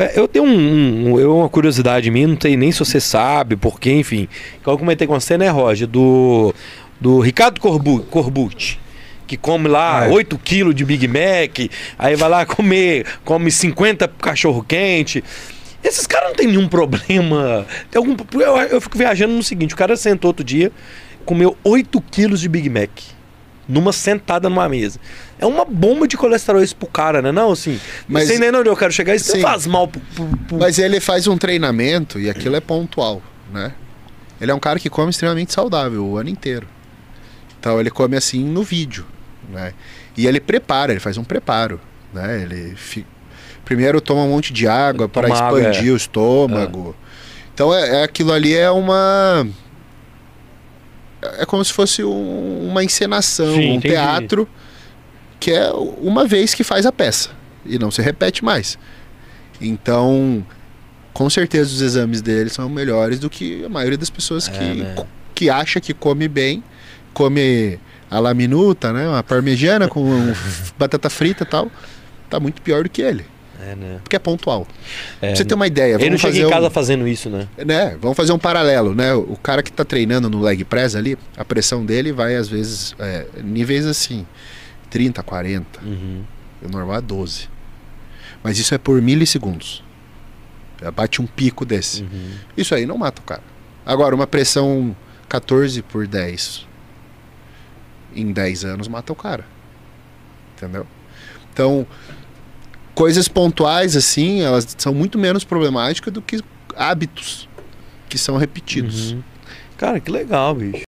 Eu tenho uma curiosidade minha, não sei nem se você sabe, porque, enfim. Que eu comentei com você, né, Roger? Do Ricardo Corbucci, que come lá 8 quilos de Big Mac, aí vai lá come 50 cachorro-quente. Esses caras não tem nenhum problema. Eu fico viajando no seguinte: o cara sentou outro dia, comeu 8 quilos de Big Mac. Numa sentada numa mesa. É uma bomba de colesterol isso pro cara, né? Não, assim. Mas você entendeu onde eu quero chegar? Isso não faz mal pro... Mas ele faz um treinamento e aquilo é pontual, né? Ele é um cara que come extremamente saudável o ano inteiro. Então ele come assim no vídeo, né? E ele faz um preparo, né? Primeiro toma um monte de água para expandir o estômago. Então aquilo ali é como se fosse uma encenação, um teatro, que é uma vez que faz a peça e não se repete mais. Então, com certeza os exames dele são melhores do que a maioria das pessoas que acha que come bem, come a la minuta, né, uma parmegiana com batata frita e tal, tá muito pior do que ele. Né? Porque é pontual. Pra você ter uma ideia, ele não chega em casa fazendo isso, né? Vamos fazer um paralelo, né? O cara que tá treinando no leg press ali, a pressão dele vai às vezes níveis assim, 30, 40. O normal é 12. Mas isso é por milissegundos. Bate um pico desse. Isso aí não mata o cara. Agora, uma pressão 14 por 10 em 10 anos mata o cara. Entendeu? Então, coisas pontuais, assim, elas são muito menos problemáticas do que hábitos que são repetidos. Cara, que legal, bicho.